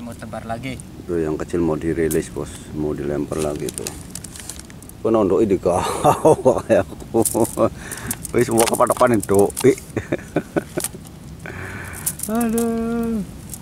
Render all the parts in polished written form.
mau tebar lagi. Tuh yang kecil mau dirilis bos, mau dilempar lagi tuh. Penondok ini kau kayak aku. Wis semua kepada itu. Aduh.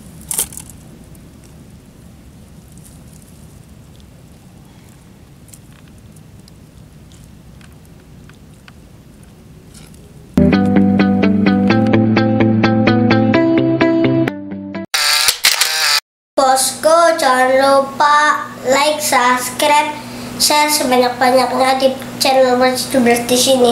Bosku, jangan lupa like, subscribe, share sebanyak-banyaknya di channel Mercy di sini.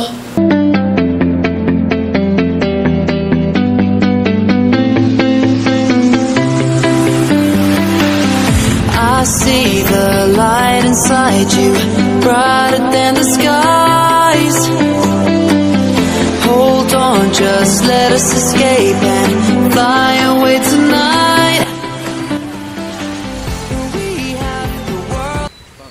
I see the light inside you, brighter than the skies. Hold on, just let us escape and fly away tonight. We have the world.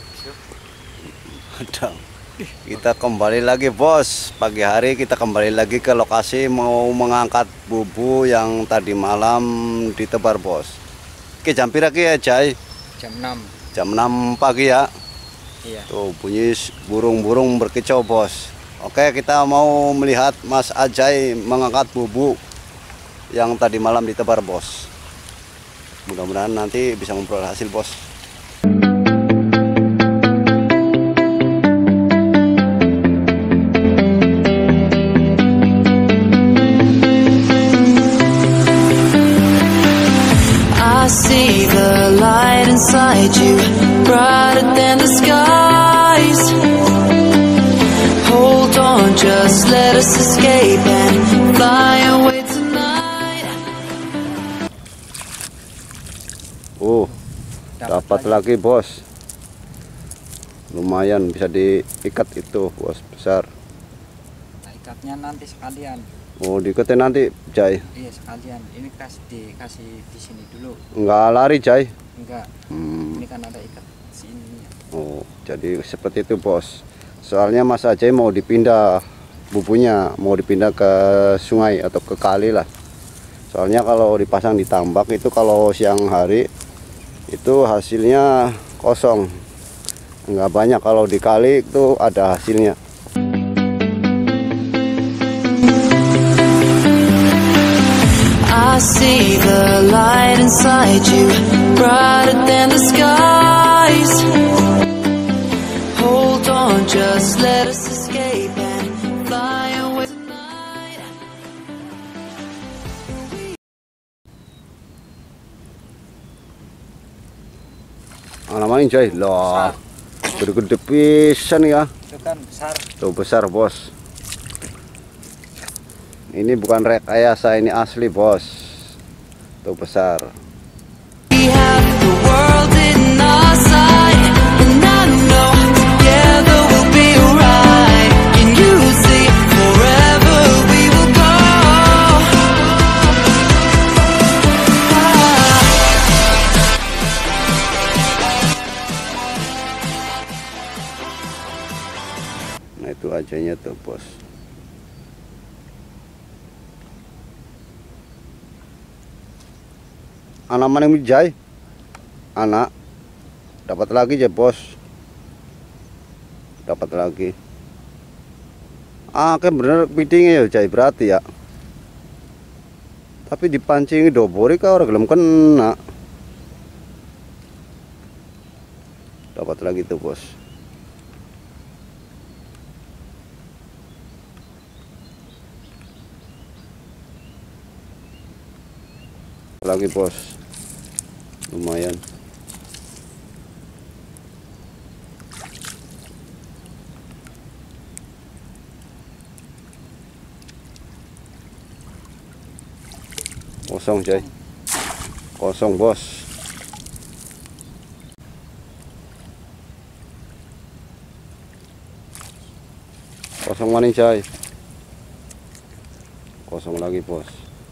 Kita kembali lagi bos. Pagi hari kita kembali lagi ke lokasi, mau mengangkat bubu yang tadi malam ditebar bos. Oke, jam pira ya Jai? Jam 6. Jam 6 pagi ya. Iya. Tuh bunyi burung-burung berkicau bos. Oke, kita mau melihat Mas Ajay mengangkat bubu yang tadi malam ditebar bos. Mudah-mudahan nanti bisa memperoleh hasil bos. I see the light inside you, brighter than the skies. Hold on, just let us escape and fly away tonight. Dapat lagi bos. Lumayan bisa diikat itu bos, besar. Nah, ikatnya nanti sekalian. Oh, diiketin nanti Jai. Iya, sekalian. Ini dikasih di sini dulu. Enggak lari Jai. Enggak. Ini kan ada ikat sini. Oh, jadi seperti itu bos. Soalnya Mas Ajay mau dipindah bubunya, mau dipindah ke sungai atau ke kali lah. Soalnya kalau dipasang di tambak itu kalau siang hari itu hasilnya kosong. Enggak banyak, kalau di kali itu ada hasilnya. I see the light inside you, brighter than the skies. Hold on, just let us escape and fly away tonight. Alamin Jai, loh, gede-gede pisan ya. Itu kan besar. Tuh besar bos. Ini bukan rekayasa, ini asli bos. Tuh besar. We have the world in our sight, and I know together we'll be alright. Can you see forever we will go? Nah itu ajanya tuh bos. Anak mana yang Jai? Anak dapat lagi ya bos. Dapat lagi. Kan bener pitingnya ya Jai berarti ya. Tapi dipancing dobori kah orang gelem kena. Dapat lagi tuh bos. Lagi bos. Lumayan. Kosong Jai. Kosong bos. Kosong mana Jai? Kosong lagi bos.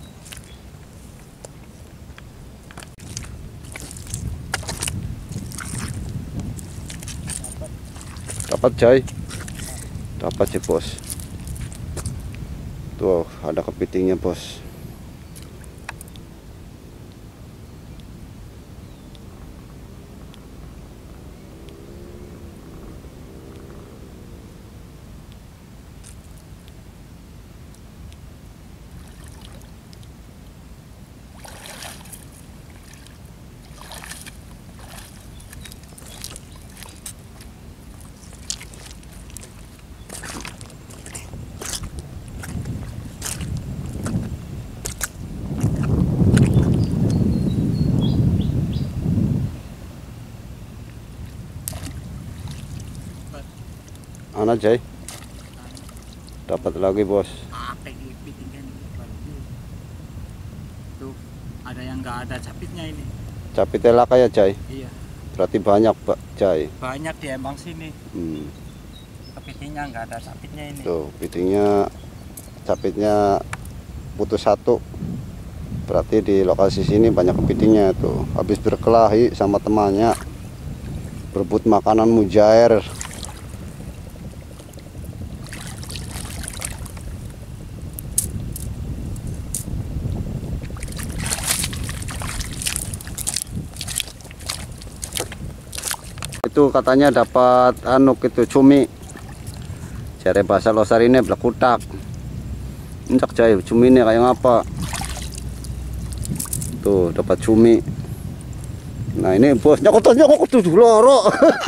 Dapat Jai, dapat sih bos. Tuh ada kepitingnya bos. Mana Jay? Dapat lagi bos. Kayak kepiting ini baru. Tuh ada yang nggak ada capitnya ini. Capitnya lah kayak Jay. Iya. Berarti banyak Pak Jay. Banyak di Embang sini. Hmm. Kepitingnya nggak ada capitnya ini. Tuh kepitingnya capitnya putus satu. Berarti di lokasi sini banyak kepitingnya tuh. Habis berkelahi sama temannya, berebut makanan mujair. Itu katanya dapat anuk itu cumi. Cari bahasa losar ini blekutak. Encak Jay, cumi ini kayak ngapa? Tuh dapat cumi. Nah ini bos nyokot tuh loro.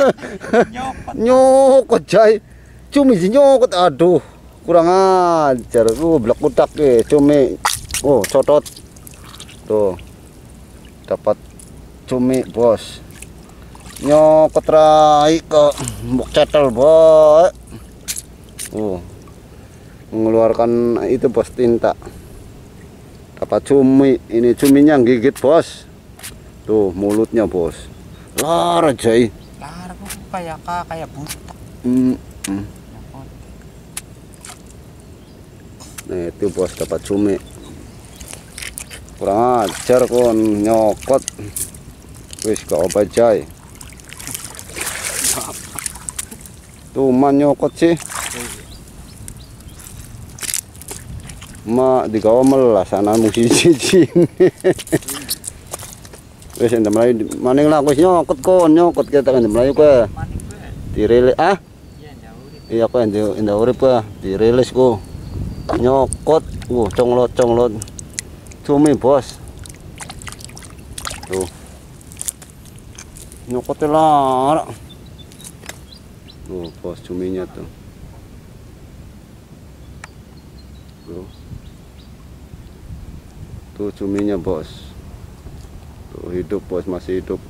Nyokot Jay. Cumi sih nyokot, aduh kurang ajar. Blekutak cumi. Oh codot. Tuh dapat cumi bos. Nyokot rai ke mbok cetel boy. Mengeluarkan itu bos tinta. Dapat cumi, ini cuminya gigit bos. Tuh mulutnya bos. Lara Jay. Lara kok kayak buta. Nah itu bos dapat cumi. Kurang ajar kon nyokot. Wis gak apa Jay. Tuh man nyokot sih. Ma digawa melas sana musisi. Wis ndem mlayu maning lah wis nyokot nyokot kita ndem mlayu kowe. Dirilis Iya kowe ndak urip kowe dirilis ku. Nyokot conglot cumi bos. Tuh. Nyokot lara. Tuh bos cuminya tuh. Tuh cuminya bos. Tuh hidup bos, masih hidup.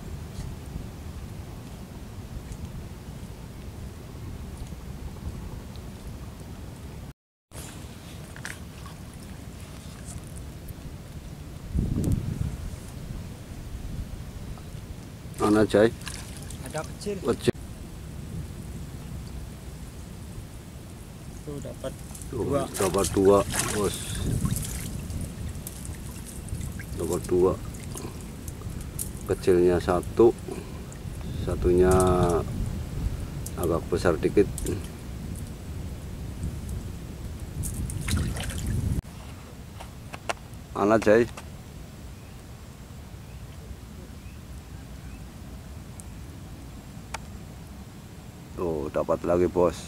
Mana Jay? Ada kecil. Kecil. Tuh dapat Dapat dua bos. Dapat dua. Kecilnya satu, satunya agak besar dikit. Mana Jay? Oh dapat lagi bos.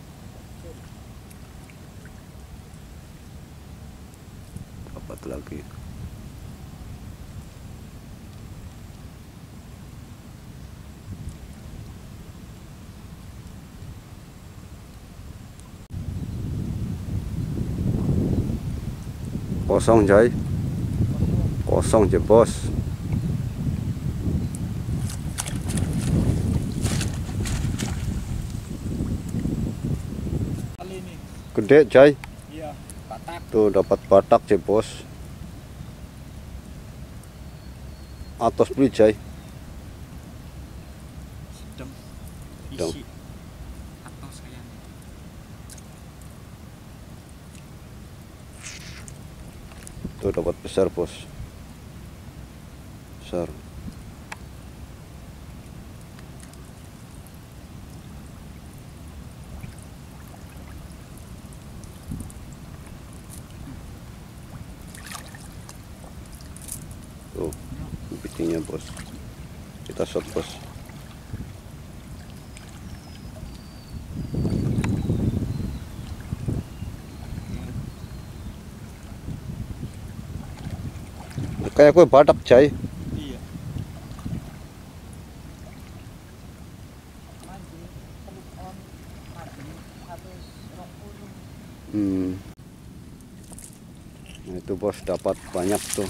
Dapat lagi. Kosong Jay. Kosong je bos. Kali ini. Gede Jay. Iya, batak. Tuh dapat batak je bos. Atos beli Jay. Sedang Sedang. isi atau sayang. Tuh dapat besar bos. Besar. Tuh kepitingnya bos. Kita shot bos. Kayak gue badak Jay. Iya. Nah itu bos dapat banyak tuh.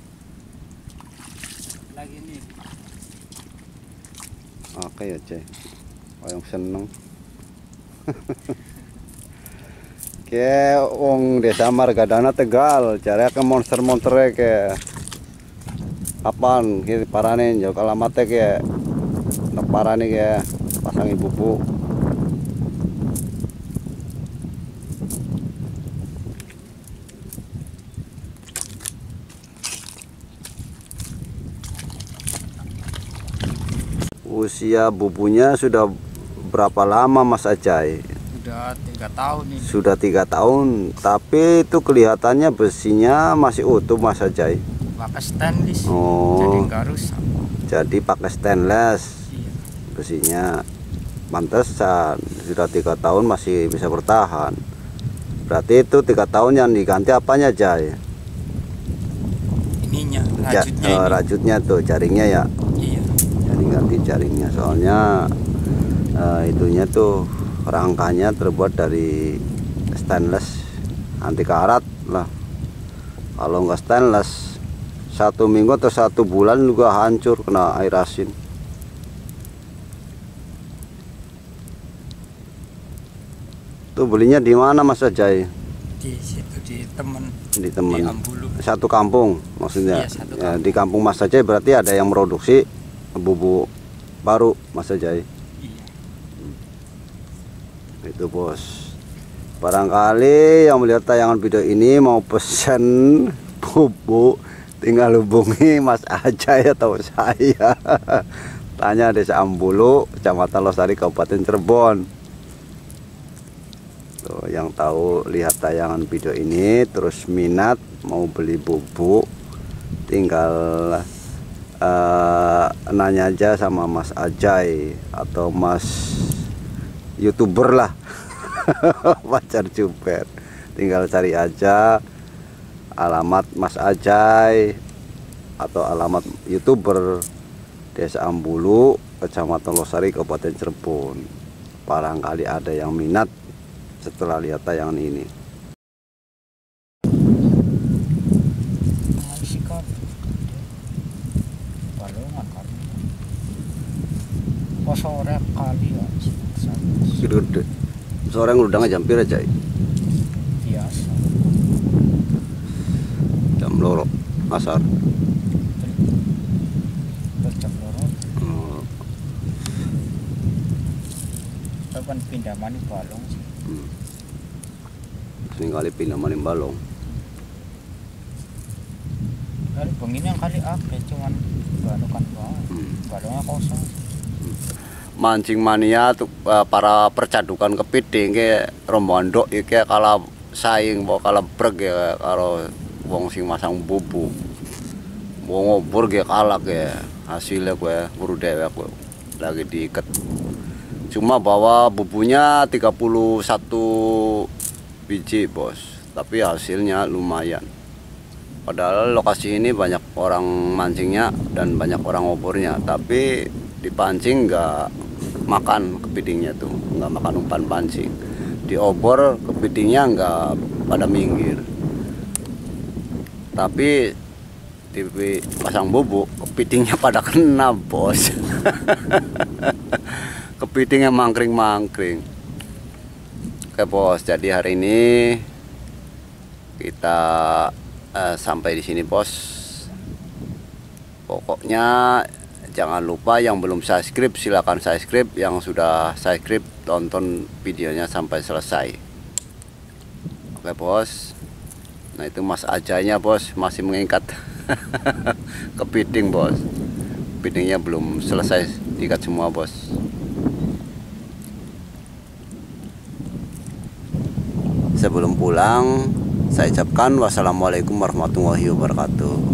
Lagi nih. Oke ya Jay. Yang seneng. Kayak wong desa Margadana Tegal, cari ke monster-monsternya kayak apaan gitu parane jauh alamatnya kayak parane kayak pasang ibu-bu. Usia bubunya sudah berapa lama Mas Ajay? Udah 3 tahun ini. Sudah 3 tahun, tapi itu kelihatannya besinya masih utuh Mas Ajay. Pakai stainless. Oh. Jadi nggak rusak. Jadi pakai stainless Iya. besinya. Pantesan sudah 3 tahun masih bisa bertahan. Berarti itu 3 tahun yang diganti apanya Jay? Ininya, rajutnya ini. Rajutnya tuh jaringnya ya. Iya. Jadi ganti jaringnya soalnya itunya tuh rangkanya terbuat dari stainless anti karat lah. Kalau nggak stainless 1 minggu atau 1 bulan juga hancur kena air asin. Tuh belinya di mana Mas Ajay? Di situ di temen. Di temen. Di Ambulu. Satu kampung maksudnya. Iya, satu Ya, di kampung Mas Ajay berarti ada yang produksi bubuk baru Mas Ajay. Iya. Itu bos. Barangkali yang melihat tayangan video ini mau pesen bubuk, tinggal hubungi Mas Ajay atau saya. Tanya Desa Ambulu, Kecamatan Losari, Kabupaten Cirebon. Tuh, yang tahu lihat tayangan video ini terus minat mau beli bubuk, tinggal nanya aja sama Mas Ajay atau Mas YouTuber lah. Pacar Juber, tinggal cari aja alamat Mas Ajay atau alamat YouTuber Desa Ambulu, Kecamatan Losari, Kabupaten Cirebon. Barangkali ada yang minat setelah lihat tayangan ini. Sikap balongan kali. Kok sore kali ya. Gede. Sore ngudang jam pira Jay? Biasa. Jam loro asar. Jam loro. Oh, Kapan pindah mani balong sih. sering kali pindah maning balong. Kali begini yang kali akeh cuman balongan bawah. Balongnya kosong. Mancing mania tuh para percadukan kepiting kayak rombongan dok ya kayak kalau saing bawa kalau breg ya kalau wong sing masang bubu wong ngobur kayak kalah ya hasilnya gue buru dewek gue lagi diikat. Cuma bawa bubunya 31 biji bos, tapi hasilnya lumayan. Padahal lokasi ini banyak orang mancingnya dan banyak orang ngobornya, tapi dipancing nggak makan kepitingnya tuh, nggak makan umpan pancing. Di obor kepitingnya nggak pada minggir, tapi di pasang bubuk kepitingnya pada kena bos. Kepitingnya mangkring-mangkring. Oke bos, jadi hari ini kita sampai di sini bos. Pokoknya jangan lupa yang belum subscribe silahkan subscribe, yang sudah subscribe tonton videonya sampai selesai. Oke bos. Nah itu Mas Ajaynya bos masih mengikat kepiting bos. Kepitingnya belum selesai diikat semua bos. Sebelum pulang saya ucapkan wassalamualaikum warahmatullahi wabarakatuh.